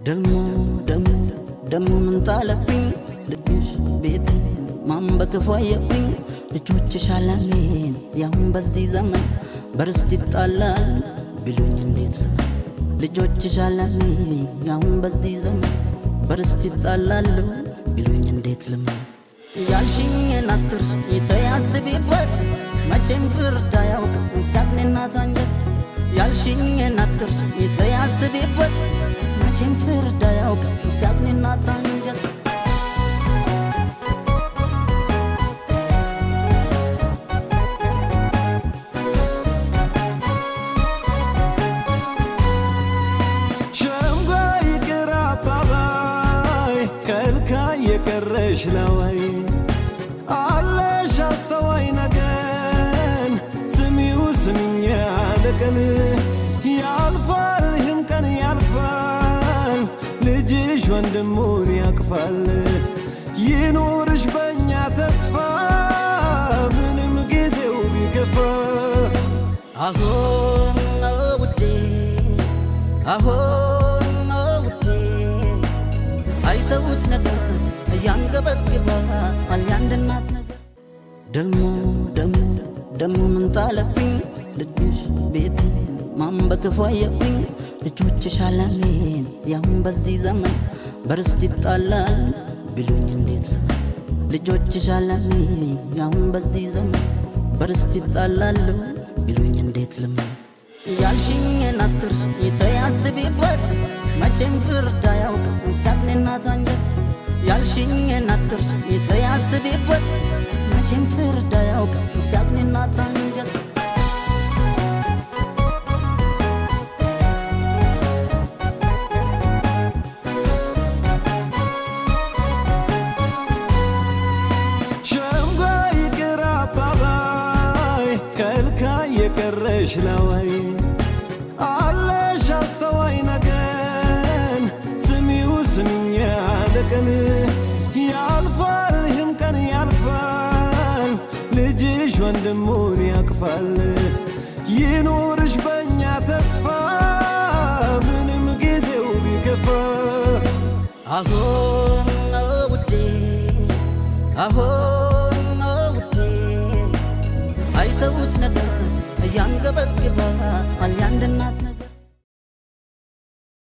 ደሞ ምን ጣለብኝ ልብሽ ቤቴ ማን በከፋየብኝ ልጆችሽ አላሜን ያም በዚህ ዘመን በርስት ይጣላል ቢሉኝ እንዴት ልጆችሽ አላሜን ያም በዚህ ዘመን በርስት ይጣላል ቢሉኝ እንዴት ያልሽኝን አትርሽ ይተያስቢበት መቼም ፍርድ አያውቅም ሲያዝንና ታንጀት ያልሽኝን አትርሽ ይተያስቢበት መቼም ፍርድ አያውቅም ሲያዝንና ታንጀት ሸምጋይ ቅራባባይ ከልካይ የቀረሽ ለወይ አለሽ አስተዋይ ነገን ስሚው ስሚኛ ለቀን ያልፋል ይህም ቀን ያልፋል ልጅሽ ወንድሙን ያቅፋል ይኑርሽ በእኛ ተስፋ ምንም ጊዜው ቢከፋ አሁን ውዴ ውዴ አይተውት ነገር ያንገበግባል ያንድናት ነገር ደሞ ምን ጣለብኝ ልብሽ ቤቴ ማን በከፋየብኝ ልጆችሽ አላሜን ያም በዚህ ዘመን በርስት ይጣላል ቢሉኝ እንዴት ልጆችሽ አላሜን ያም በዚህ ዘመን በርስት ይጣላል ቢሉኝ እንዴት ያልሽኝን አትርሽ ይተያስቢበት መቼም ፍርድ አያውቅም ሲያዝንና ታንጀት ያልሽኝን አትርሽ ይተያስቢበት መቼም ፍርድ አያውቅም ሲያዝንና ታንጀት ሸምጋይ ቅራባባይ ከልካይ የቀረሽ ለወይ አለሽ አስተዋይ ነገን ስሚው ስሚኛ ለቀን ያልፋል ይህም ቀን ያልፋል ልጅሽ ወንድሙን ያቅፋል ይኑርሽ በእኛ ተስፋ ምንም ጊዜው ቢከፋ አሁን ውዴ ውዴ አይተውት ነገር ያንገበግባል ያንድናት